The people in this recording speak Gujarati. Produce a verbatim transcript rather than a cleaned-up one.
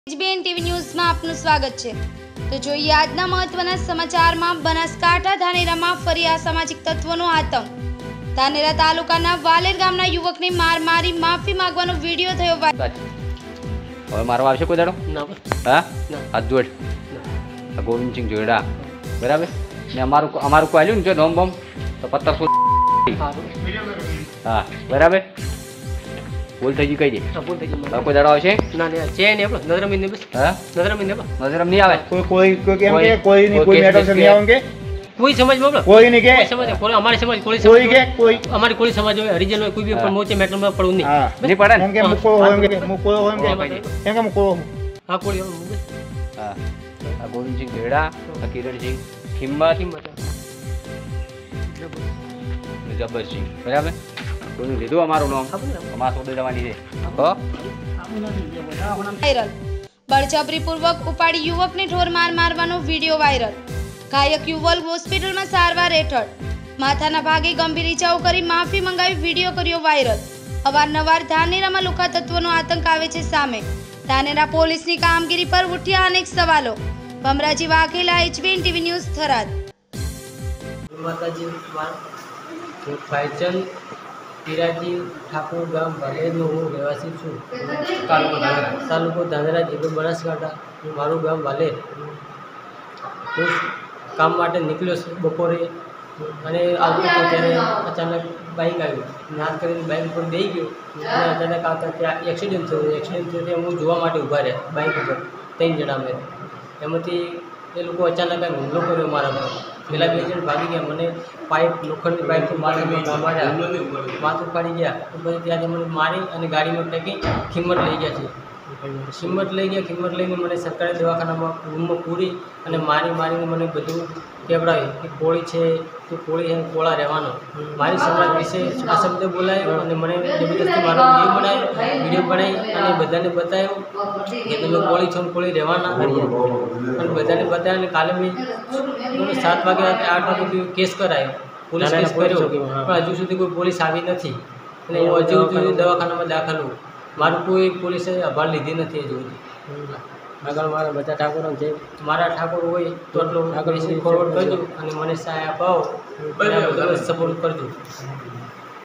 એચબીએન ટીવી ન્યૂઝમાં આપનું સ્વાગત છે। તો જોઈએ આજના મહત્વના સમાચારમાં। બનાસકાંઠા ધાનેરામાં ફરી અસામાજિક તત્વોનો આતંક। ધાનેરા તાલુકાના વાલેર ગામના યુવકને માર મારી માફી માંગવાનો વિડિયો થયો વાયરલ। હવે મારવા આવશે કોઈ દાડો? ના હા, હાથ જોડ આ ગોવિંદસિંહ જોડા બરાબર ને અમારું અમારું કોઈ આલ્યું ને જો નોમ બોમ તો પત્તર સો હા બરાબર બોલ થઈ ગઈ કઈ દે બોલ થઈ ગઈ કોઈ દાડો આવશે ના ને છે ને આપણો નજરમ ને બસ હા નજરમ ને બસ નજરમ નહીં આવે કોઈ કોઈ કોઈ કેમ કે કોઈ નહીં કોઈ મેટર से नहीं आएंगे કોઈ સમાજ માં કોઈ नहीं के સમાજ કોઈ અમારે સમાજ કોઈ कोई के कोई અમારી કોઈ સમાજ હોય હરિજન હોય કોઈ બી પણ મોચે મેટર માં પડવું નહીં हां નહીં પડે ને કેમ કે મુકો હોંગે મુકો હોંગે કેમ કે મુકો હા કોઈ હા આ ગોવિંદસિંહ જોડા આ કિરણસિંહ ખિંમત કિંમત જબરસિંહ બરાબર કોઈનું લીધું અમારું નામ અમારા સોદે જવાની છે હો વાયરલ। બળજબરીપૂર્વક ઉપાડી યુવકને ઠોર માર મારવાનો વિડિયો વાયરલ। ઘાયક યુવક હોસ્પિટલમાં સારવાર હેઠળ। માથાના ભાગે ગંભીર ઇજાઓ કરી માફી મંગાવી વિડિયો કર્યો વાયરલ। અવારનવાર ધાનેરામાં લુખા તત્વોનો આતંક આવે છે સામે। ધાનેરા પોલીસની કામગીરી પર ઉઠ્યા અનેક સવાલો। Bhamraji Vaghela, HBN TV news, Tharad. માતાજી હું ફાઈચંદ પીરાજી ઠાકોર ગામ વાલેરનો હું રહેવાસી છું। તાલુકો ધાનેરા, જિલ્લો બનાસકાંઠા। હું મારું ગામ વાલેર। હું કામ માટે નીકળ્યો છું બપોરે અને આવતો હતો ત્યારે અચાનક બાઇક આવ્યું નાદ કરીને બાઇક ઉપર બેસી ગયો અને અચાનક આવતા ત્યાં એક્સિડન્ટ થયો એક્સિડન્ટ થયો ત્યાં હું જોવા માટે ઊભા રહ્યા બાઇક ઉપર ત્રણ જણા અમે એમાંથી એ લોકો અચાનક કાંઈ હુમલો કર્યો મારા પર। પેલા બે જણ ભાગી ગયા મને પાઇપ લોખંડની પાઇપથી મારી માર્યા માથું પાડી ગયા પછી ત્યાંથી મને મારી અને ગાડીમાં ફેંકી ખિંમત લઈ ગયા છે। ખિંમત લઈ ગયા ખિંમત લઈને મને સરકારી દવાખાનામાં રૂમમાં પૂરી અને મારી મારીને મને બધું કેવડાવી કે કોળી છે તું કોળી છે કોળા રહેવાનો મારી સમાજ વિશે આ શબ્દ બોલાયો અને મને જબરદસ્તી મારો વિડીયો બનાવ્યો વિડીયો બનાવી અને બધાને બતાવ્યો કે તમે કોળી છો કોળી રહેવાના અને બધાને બતાવ્યા અને કાલે મેં સાત વાગે આઠ વાગે કેસ કરાયો પોલીસ કેસ કર્યો પણ હજુ સુધી કોઈ પોલીસ આવી નથી અને હું હજુ સુધી દવાખાનામાં દાખલ હું મારું કોઈ પોલીસે આભાર લીધી નથી હજુ સુધી। આગળ મારા બધા ઠાકોરો છે મારા ઠાકોર હોય તો એટલો આગળ ફોરવર્ડ કરજો અને મને સહાય અપાવો સપોર્ટ કરજો।